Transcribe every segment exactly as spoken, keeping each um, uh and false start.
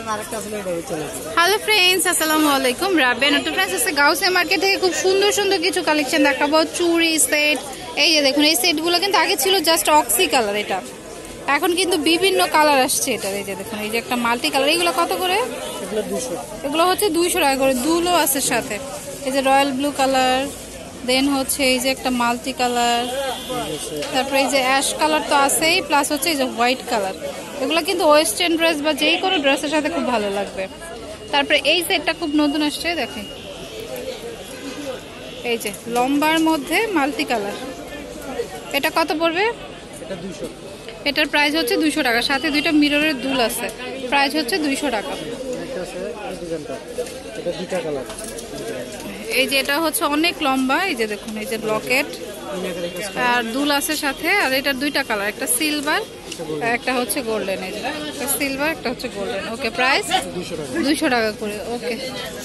Hello friends, আসসালামু আলাইকুম। রাবেয়া নতুন ফ্রেন্ডস আছে গাউসিয়া মার্কেট থেকে খুব সুন্দর সুন্দর কিছু কালেকশন দেখাবো। চুড়ি সেট, এই যে দেখুন, এই সেটগুলো কিন্তু আগে ছিল জাস্ট অক্সি কালার, এটা এখন কিন্তু বিভিন্ন কালার আসছে এটার। এই যে দেখুন, এই যে একটা মাল্টি কালার, এইগুলো কত করে? এগুলো হচ্ছে দুইশো টাকা করে। দুলও আছে সাথে, এই যে রয়্যাল ব্লু কালার, দেন হচ্ছে এই যে একটা মাল্টি কালার, তারপরে এই যে অ্যাশ কালার তো আছেই, প্লাস হচ্ছে এই যে হোয়াইট কালার। এগুলো কিন্তু ওয়েস্টার্ন ড্রেস বা যেই কোনো ড্রেসের সাথে খুব ভালো লাগবে। তারপরে এই সেটটা খুব নতুন আসছে, দেখেন এই যে লম্বার মধ্যে মাল্টি কালার। এটা কত পড়বে? এটার প্রাইস হচ্ছে দুইশো টাকা, সাথে দুইটা মিররের দুল আছে, প্রাইস হচ্ছে দুইশো টাকা। এই যে এটা হচ্ছে অনেক লম্বা, এই যে দেখুন, এই যে লকেট আর দুল আছে সাথে। আর এটার দুইটা কালার, একটা সিলভার একটা হচ্ছে গোল্ডেন। এই যে একটা সিলভার একটা হচ্ছে গোল্ডেন। ওকে, প্রাইস দুইশো টাকা করে। ওকে,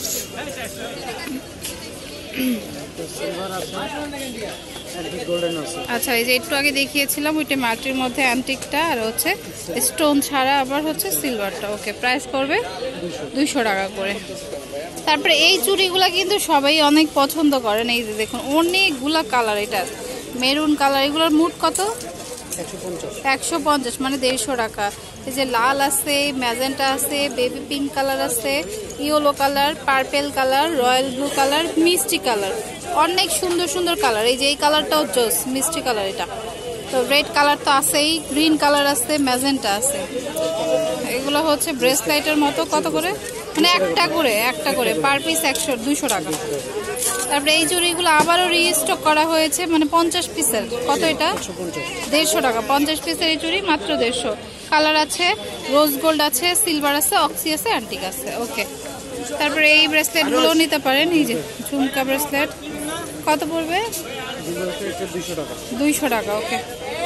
আচ্ছা, এই যে একটু আগে দেখিয়েছিলাম ওইটা মাটির মধ্যে অ্যান্টিকটা, আর হচ্ছে স্টোন ছাড়া আবার হচ্ছে সিলভারটা। ওকে, প্রাইস করবে দুইশো টাকা করে। তারপরে এই চুড়িগুলা কিন্তু সবাই অনেক পছন্দ করেন। এই যে দেখুন, অনেকগুলা কালার, এটা মেরুন কালার। এগুলোর মুট কত? একশো পঞ্চাশ, মানে দেড়শো টাকা। এই যে লাল আছে, ম্যাজেন্টা আছে, বেবি পিঙ্ক কালার আছে, yellow colour, purple colour, royal blue colour, মিষ্টি কালার, অনেক সুন্দর সুন্দর কালার। এই যে এই কালারটাও জোস, মিষ্টি কালার। এটা তো রেড কালার তো আছেই, গ্রিন কালার আছে, ম্যাজেন্টা আছে। এগুলো হচ্ছে ব্রেসলাইটের মতো। কত করে? মানে একটা করে একটা করে পার পিস একশো দুইশো টাকা। তারপরে এই চুড়িগুলো আবারও রিস্টক করা হয়েছে, মানে পঞ্চাশ পিসের। কত এটা? দেড়শো টাকা। পঞ্চাশ পিসের এই চুড়ি মাত্র দেড়শো। কালার আছে, রোজ গোল্ড আছে, সিলভার আছে, অক্সি আছে, অ্যান্টিক আছে। ওকে, তারপরে এই ব্রেসলেটগুলোও নিতে পারেন। এই যে ঝুমকা ব্রেসলেট, কত পড়বে? দুইশো টাকা। ওকে,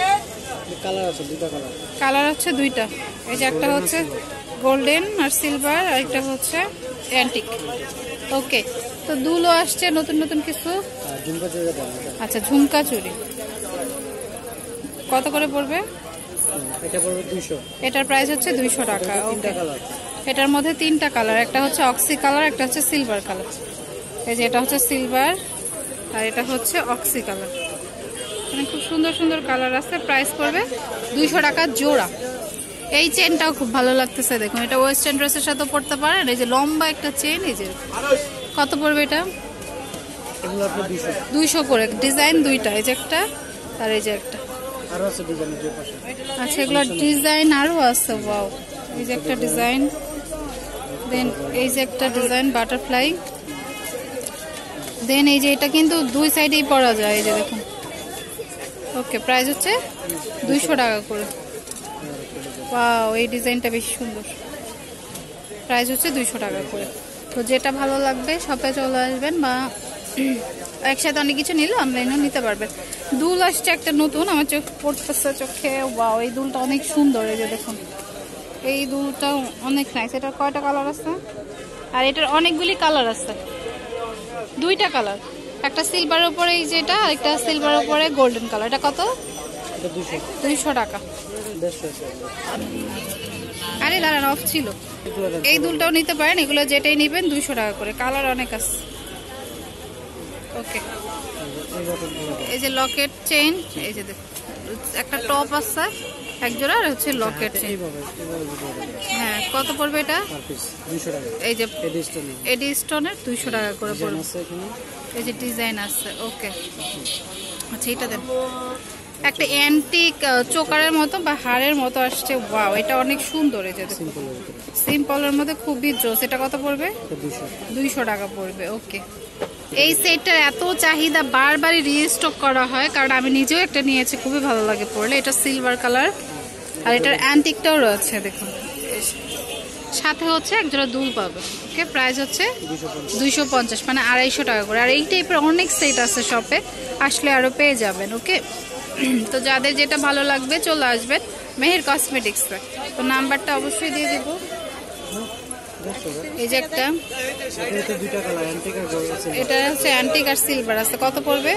কালার হচ্ছে দুইটা। এই যে একটা হচ্ছে গোল্ডেন আর সিলভার, আর একটা হচ্ছে অ্যান্টিক। ওকে, তো দুলও আসছে নতুন নতুন কিছু। আচ্ছা, ঝুমকা চুড়ি কত করে পড়বে? এটার প্রাইস হচ্ছে দুইশো টাকা। ওকে, এটার মধ্যে তিনটা কালার, একটা হচ্ছে অক্সি কালার, একটা হচ্ছে সিলভার কালার। এই যে এটা হচ্ছে সিলভার আর এটা হচ্ছে অক্সি কালার। মানে খুব সুন্দর সুন্দর কালার আছে। প্রাইস পড়বে দুইশো টাকা জোড়া। এই চেনটাও খুব ভালো লাগতেছে, দেখুন, এটা ওয়েস্টার্ন ড্রেসের সাথে পড়তে পারেন। এই যে লম্বা একটা চেন, এই যে কত পড়বে এটা? দুইশো করে। ডিজাইন দুইটা, এই যে একটা আর এই যে একটা। আচ্ছা, এগুলোর ডিজাইন আরো আছে। ওয়াও, এই যে একটা ডিজাইন, দেন এই যে একটা ডিজাইন বাটারফ্লাই, দেন এই যে এটা কিন্তু দুই সাইডেই পরা যায়। এই যে দেখুন। ওকে, প্রাইস হচ্ছে দুইশো টাকা করে। ওয়াও, এই ডিজাইনটা বেশ সুন্দর। প্রাইস হচ্ছে দুইশো টাকা করে। তো যেটা ভালো লাগবে শপে চলে আসবেন, বা একসাথে অনেক কিছু নিলে অনলাইনেও নিতে পারবেন। দুল আসছে একটা নতুন, আমার চোখ পড়তেছে চোখে। ওয়াও, এই দুলটা অনেক সুন্দর। এই যে দেখুন, এই দুলটা অনেক নাইস। এটার কয়টা কালার আছে? আর এটার অনেকগুলি কালার আছে, দুইটা কালার, একটা সিলভার উপরে এই যেটা, আর একটা সিলভার উপরে গোল্ডেন কালার। এটা কত? দুইশো টাকা। আরে দাঁড়ান, অফ ছিল। এই দুলটাও নিতে পারেন, এগুলো যেটাই নেবেন দুইশো টাকা করে। কালার অনেক আছে। ওকে, এই যে লকেট চেইন, এই যে দেখুন, একটা টপ আছে এক জোড়া, আর হচ্ছে লকেট চেইন। হ্যাঁ, কত পড়বে এটা? এই যে এডি স্টোনের দুইশো টাকা করে পড়বে। এই যে ডিজাইন আছে। ওকে, আচ্ছা, এটা দেন। একটা অ্যান্টিক চোকারের মতো বা হাড়ের মতো আসছে। ওয়াও, এটা অনেক সুন্দর। এই যে সিম্পলের মধ্যে খুবই জোস। এটা কত পড়বে? দুইশো টাকা পড়বে। ওকে, এই সেটটার এত চাহিদা, বারবারই রিস্টক করা হয়, কারণ আমি নিজেও একটা নিয়েছি, খুবই ভালো লাগে পড়লে। এটা সিলভার কালার, আর এটার অ্যান্টিকটাও রয়েছে। দেখুন, সাথে হচ্ছে একজোড়া দুল পাবে। ওকে, প্রাইস হচ্ছে দুইশো পঞ্চাশ, মানে আড়াইশো টাকা করে। আর এই টাইপের অনেক সেট আছে, শপে আসলে আরো পেয়ে যাবেন। ওকে, তো যাদের যেটা ভালো লাগবে চলে আসবেন মেহের কসমেটিক্সে। তো নাম্বারটা অবশ্যই দিয়ে দেব। এই যে একটা, এটা হচ্ছে অ্যান্টিক আর সিলভার আছে। কত পড়বে?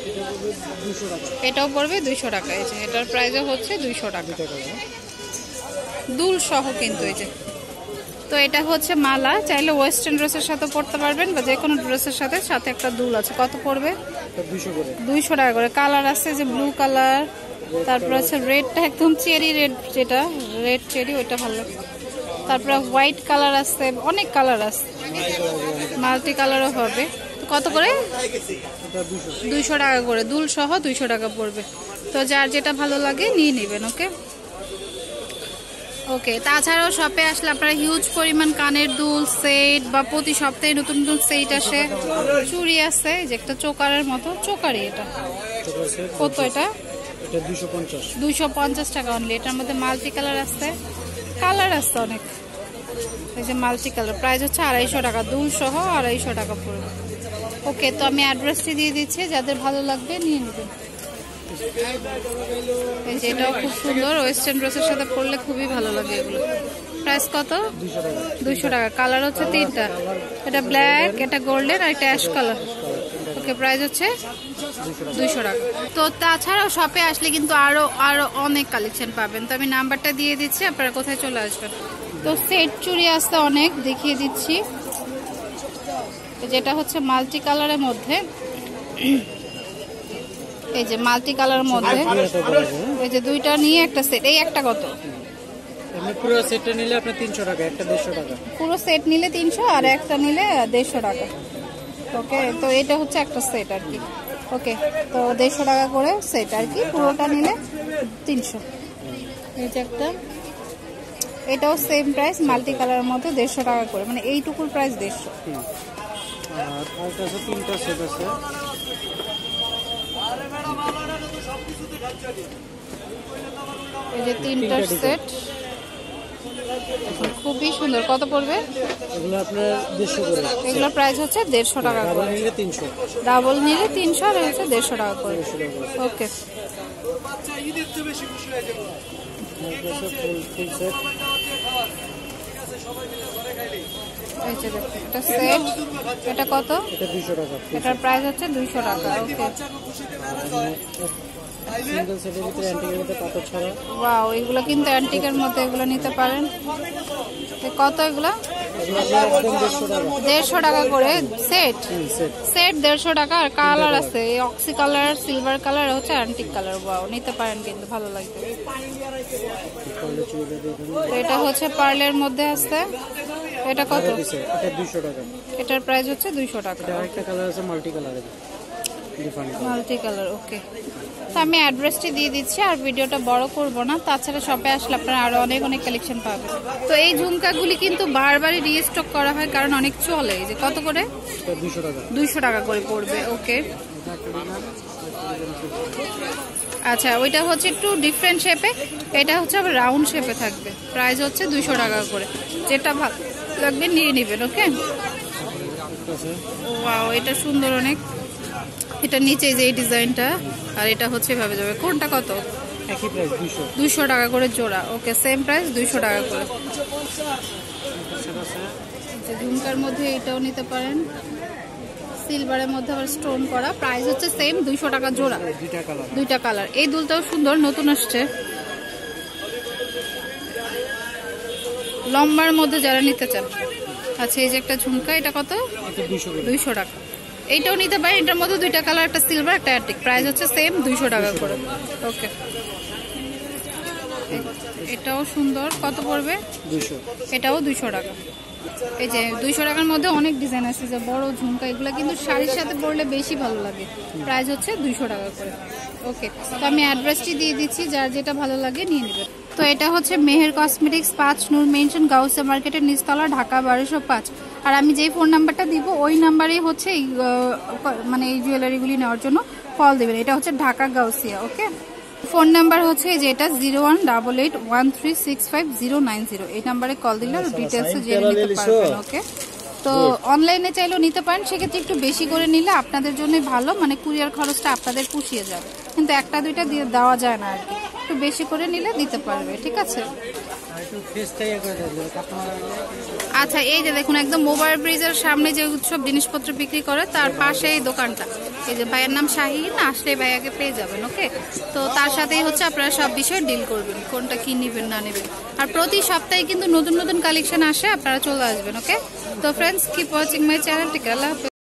এটাও পড়বে দুইশো টাকা। এই যে এটার প্রাইসও হচ্ছে দুইশো টাকা, দুল সহ কিন্তু। এই যে তো এটা হচ্ছে মালা, চাইলে ওয়েস্টার্ন ড্রেসের সাথে পরতে পারবেন বা যে কোনো ড্রেসের সাথে, সাথে একটা দুল আছে। কত পড়বে? দুইশো টাকা করে। কালার আছে যে ব্লু কালার, তারপর আছে রেডটা একদম চেরি রেড, যেটা রেড চেরি ওইটা ভালো লাগে। তারপর হোয়াইট কালার আছে, অনেক কালার আছে, মাল্টি কালারও হবে। তো কত করে? দুইশো টাকা করে, দুল সহ দুইশো টাকা পড়বে। তো যার যেটা ভালো লাগে নিয়ে নেবেন। ওকে ওকে তাছাড়াও শপে আসলে আপনারা হিউজ পরিমাণ কানের দুল সেট বা প্রতি সপ্তাহে নতুন নতুন সেট আসে। চুড়ি আছে যে একটা চোকারের মতো, চোকারি এটা কত? এটা দুইশো পঞ্চাশ টাকা অনলি। এটার মধ্যে মাল্টি কালার আছে, কালার আছে অনেক। এই যে মাল্টি কালার, প্রাইস হচ্ছে আড়াইশো টাকা, দুল সহ আড়াইশো টাকা পড়বে। ওকে, তো আমি অ্যাড্রেসটি দিয়ে দিচ্ছি, যাদের ভালো লাগবে নিয়ে নেবেন। এই যে এটাও খুব সুন্দর, ওয়েস্টার্ন ড্রেসের সাথে পরলে খুবই ভালো লাগে এগুলো। প্রাইস কত? দুইশো টাকা। কালার হচ্ছে তিনটা, এটা ব্ল্যাক, এটা গোল্ডেন আর এটা অ্যাশ কালার। ওকে, প্রাইস হচ্ছে দুইশো টাকা। তো তাছাড়াও শপে আসলে কিন্তু আরো আরো অনেক কালেকশন পাবেন। তো আমি নাম্বারটা দিয়ে দিচ্ছি, আপনারা কোথায় চলে আসবেন। তো সেট চুড়ি আসতে অনেক দেখিয়ে দিচ্ছি, যেটা হচ্ছে মাল্টি কালারের মধ্যে। এই যে মাল্টি কালারের মধ্যে এই যে দুইটা নিয়ে একটা সেট। এই একটা কত? পুরো সেটটা নিলে আপনি তিনশো টাকা, একটা দেড়শো টাকা। পুরো সেট নিলে তিনশো আর একটা নিলে দেড়শো টাকা। ওকে, তো এটা হচ্ছে একটা সেট আর কি। ওকে, তো দেড়শো টাকা করে সেট আর কি, পুরোটা নিলে তিনশো। এই যে একটা, এটাও সেম প্রাইস, মাল্টি কালারের মধ্যে দেড়শো টাকা করে, মানে এইটুকুর প্রাইস দেড়শো। আর তিনটা সেট আছে, এই যে তিনটা সেট খুবই সুন্দর। কত পড়বে? এগুলো আপনার দেড়শো করে। এগুলোর প্রাইস হচ্ছে দেড়শো টাকা করে, তিনশো ডাবল নিলে তিনশো আর হচ্ছে দেড়শো টাকা করে। ওকে, এটা সেট, এটা কত? এটা দুইশো টাকা। এটার প্রাইস হচ্ছে দুইশো টাকা। ওকে, সিঙ্গেল সেটের ভিতরে অ্যান্টিকের মধ্যে পাথর ছাড়া। ওয়াও, এগুলো কিন্তু অ্যান্টিকের মধ্যে, এগুলো নিতে পারেন। কত এগুলো? দেড়শো টাকা করে সেট, সেট দেড়শো টাকা। আর কালার আছে অক্সি কালার, সিলভার কালার, হচ্ছে অ্যান্টিক কালার। ওয়াও, নিতে পারেন কিন্তু ভালো লাগবে। তো এটা হচ্ছে পার্লের মধ্যে আছে, এটা কত? এটা দুইশো টাকা। এটার প্রাইস হচ্ছে দুইশো টাকা। আরেকটা কালার আছে multi colour, multi colour. Okay, তো আমি অ্যাড্রেসটি দিয়ে দিচ্ছি আর ভিডিওটা বড় করব না। তাছাড়া শপে আসলে আপনারা আরো অনেক অনেক কালেকশন পাবেন। তো এই ঝুমকাগুলি কিন্তু বারবারই রিস্টক করা হয়, কারণ অনেক চলে। এই যে কত করে? দুইশো টাকা। দুইশো টাকা করে পড়বে। ওকে, আচ্ছা, ওইটা হচ্ছে একটু ডিফারেন্ট শেপে, এটা হচ্ছে আবার রাউন্ড শেপে থাকবে। প্রাইস হচ্ছে দুইশো টাকা করে, যেটা ভালো লাগবে নিয়ে নেবেন। ওকে, ওয়াও, এটা সুন্দর অনেক। এটা নিচে যে এই ডিজাইনটা, আর এটা হচ্ছে এভাবে যাবে। কোনটা কত? একই প্রাইস, দুইশো। দুইশো টাকা করে জোড়া। ওকে, সেম প্রাইস, দুইশো টাকা করে। ঝুমকার মধ্যে এটাও নিতে পারেন, সিলভারের মধ্যে আবার স্টোন করা। প্রাইস হচ্ছে সেম, দুইশো টাকা জোড়া, দুইটা কালার। এই দুলটাও সুন্দর, নতুন আসছে, লম্বার মধ্যে যারা নিতে চান। আচ্ছা, এই যে একটা ঝুমকা, এটা কত? দুইশো টাকা। এইটাও নিতে পারেন, এটার মধ্যে দুইটা কালার, একটা সিলভার একটা অ্যান্টিক। প্রাইস হচ্ছে সেম, দুইশো টাকা করে। ওকে, এটাও সুন্দর। কত পড়বে? এটাও দুইশো টাকা। এই যে দুইশো টাকার মধ্যে অনেক ডিজাইন আছে, যে বড় ঝুমকা, এগুলো কিন্তু শাড়ির সাথে পরলে বেশি ভালো লাগে। প্রাইস হচ্ছে দুইশো টাকা করে। ওকে, তো আমি অ্যাড্রেসটি দিয়ে দিচ্ছি, যার যেটা ভালো লাগে নিয়ে নেবেন। তো এটা হচ্ছে মেহের কসমেটিক্স, পাঁচ নূর মেনশন, গাউসিয়া মার্কেটের নিচতলা, ঢাকা বারোশো পাঁচ। আর আমি যেই ফোন নাম্বারটা দিব ওই নাম্বারেই হচ্ছে মানে এই জুয়েলারিগুলি নেওয়ার জন্য কল দেবেন। এটা হচ্ছে Dhaka Gausia. Okay, phone number হচ্ছে যেটা zero one double eight one three six five zero nine zero. এই নাম্বারে কল দিলে ডিটেলস জেনে নিতে পারবেন। ওকে, তো অনলাইনে চাইলেও নিতে পারেন, সেক্ষেত্রে একটু বেশি করে নিলে আপনাদের জন্য ভালো, মানে কুরিয়ার খরচটা আপনাদের পুষিয়ে যাবে। কিন্তু একটা দুইটা দিয়ে দেওয়া যায় না আর কি, একটু বেশি করে নিলে দিতে পারবে। ঠিক আছে। একটু ফেসটাই করে দেবেন কাস্টমার। আচ্ছা, এই যে দেখুন একদম মোবাইল ব্রিজের সামনে যে উৎসব জিনিসপত্র বিক্রি করে তার পাশে এই দোকানটা। এই যে ভাইয়ের নাম শাহিন, আসলে ভাইয়াকে পেয়ে যাবেন। ওকে, তো তার সাথেই হচ্ছে আপনারা সব বিষয়ে ডিল করবেন, কোনটা কি নেবেন না নেবেন। আর প্রতি সপ্তাহে কিন্তু নতুন নতুন কালেকশন আসে, আপনারা চলে আসবেন। ওকে, তো friends keep watching my channel. টিক আল্লাহ হাফেজ।